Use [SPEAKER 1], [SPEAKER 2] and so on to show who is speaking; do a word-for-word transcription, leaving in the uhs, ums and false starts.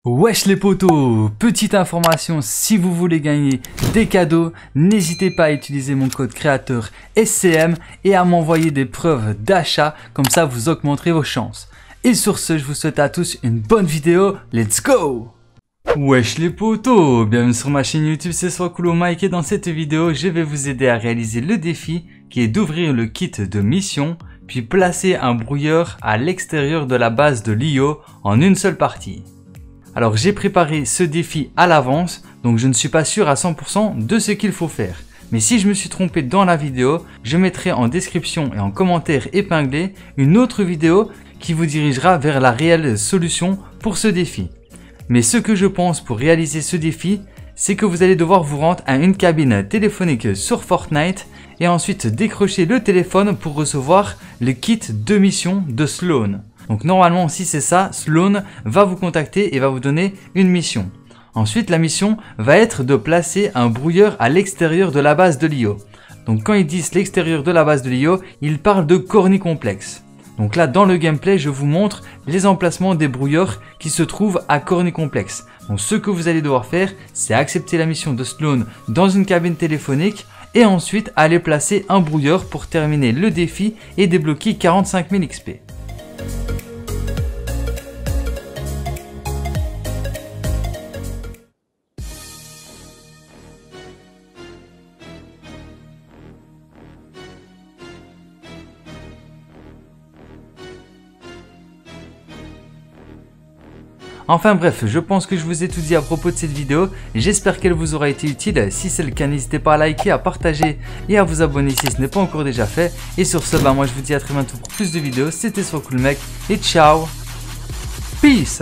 [SPEAKER 1] Wesh les potos, petite information, si vous voulez gagner des cadeaux, n'hésitez pas à utiliser mon code créateur S C M et à m'envoyer des preuves d'achat, comme ça vous augmenterez vos chances. Et sur ce, je vous souhaite à tous une bonne vidéo, let's go! Wesh les potos, bienvenue sur ma chaîne YouTube, c'est Swakulo Mike et dans cette vidéo, je vais vous aider à réaliser le défi qui est d'ouvrir le kit de mission, puis placer un brouilleur à l'extérieur de la base de l'I O en une seule partie. Alors j'ai préparé ce défi à l'avance, donc je ne suis pas sûr à cent pour cent de ce qu'il faut faire. Mais si je me suis trompé dans la vidéo, je mettrai en description et en commentaire épinglé une autre vidéo qui vous dirigera vers la réelle solution pour ce défi. Mais ce que je pense pour réaliser ce défi, c'est que vous allez devoir vous rendre à une cabine téléphonique sur Fortnite et ensuite décrocher le téléphone pour recevoir le kit de mission de Sloan. Donc normalement si c'est ça, Sloan va vous contacter et va vous donner une mission. Ensuite la mission va être de placer un brouilleur à l'extérieur de la base de l'I O. Donc quand ils disent l'extérieur de la base de l'I O, ils parlent de corny complexe. Donc là dans le gameplay je vous montre les emplacements des brouilleurs qui se trouvent à corny complexe. Donc ce que vous allez devoir faire, c'est accepter la mission de Sloan dans une cabine téléphonique et ensuite aller placer un brouilleur pour terminer le défi et débloquer quarante-cinq mille X P. Enfin bref, je pense que je vous ai tout dit à propos de cette vidéo, j'espère qu'elle vous aura été utile, si c'est le cas n'hésitez pas à liker, à partager et à vous abonner si ce n'est pas encore déjà fait. Et sur ce, bah moi je vous dis à très bientôt pour plus de vidéos, c'était Swakulo Mec et ciao, peace.